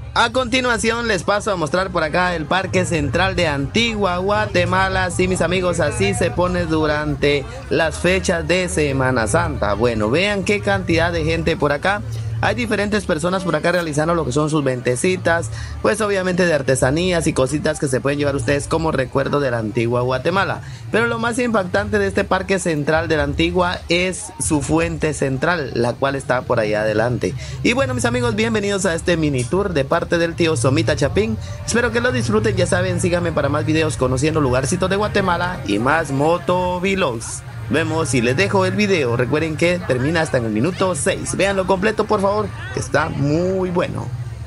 A continuación les paso a mostrar por acá el Parque Central de Antigua Guatemala. Sí, mis amigos, así se pone durante las fechas de Semana Santa. Bueno, vean qué cantidad de gente por acá. Hay diferentes personas por acá realizando lo que son sus ventecitas, pues obviamente de artesanías y cositas que se pueden llevar ustedes como recuerdo de la Antigua Guatemala. Pero lo más impactante de este Parque Central de la Antigua es su fuente central, la cual está por allá adelante. Y bueno, mis amigos, bienvenidos a este mini tour de parte del tío Somita Chapín. Espero que lo disfruten, ya saben, síganme para más videos conociendo lugarcitos de Guatemala y más motovlogs. Vemos y les dejo el video. Recuerden que termina hasta en el minuto 6. Véanlo completo, por favor, que está muy bueno.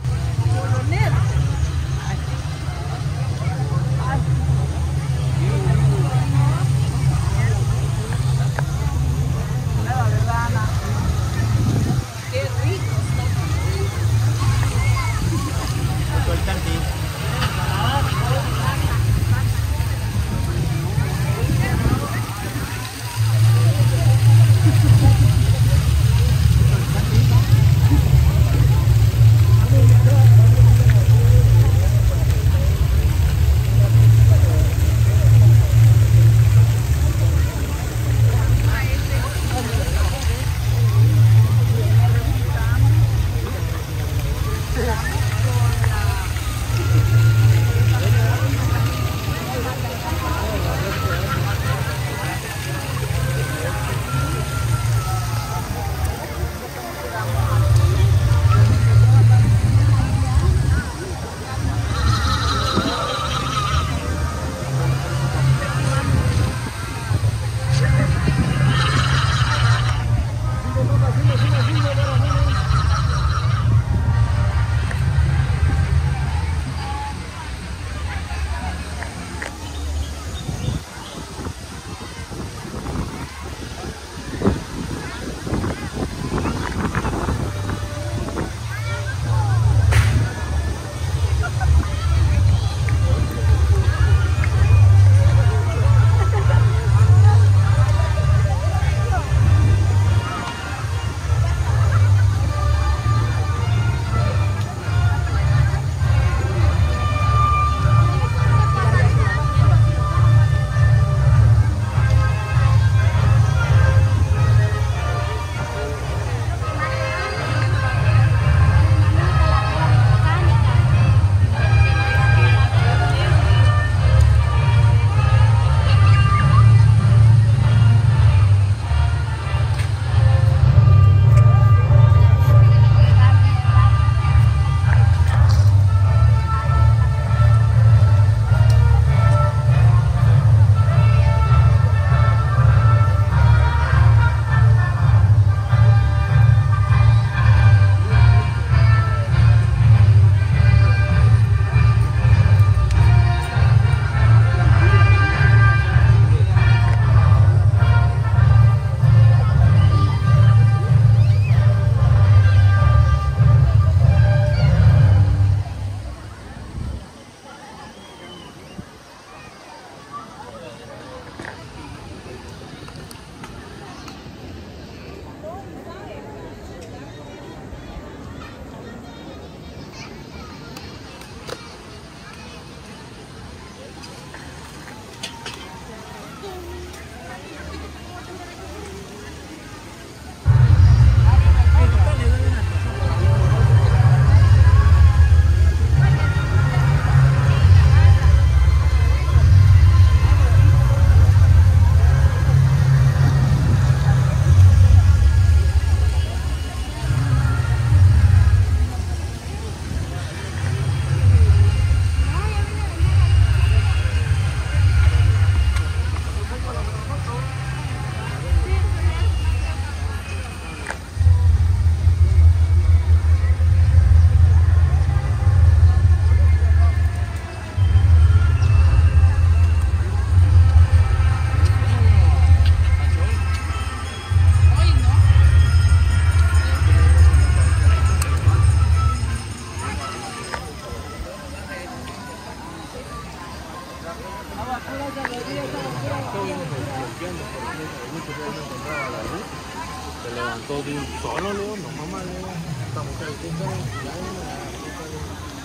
Se levantó de un solo, Leo, no mamá, Leo. Esta mujer,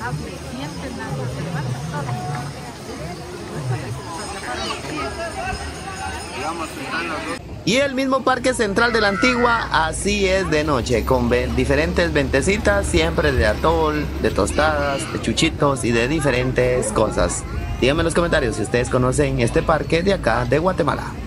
Y el mismo Parque Central de la Antigua, así es de noche, con diferentes ventecitas, siempre de atol, de tostadas, de chuchitos y de diferentes cosas. Díganme en los comentarios si ustedes conocen este parque de acá de Guatemala.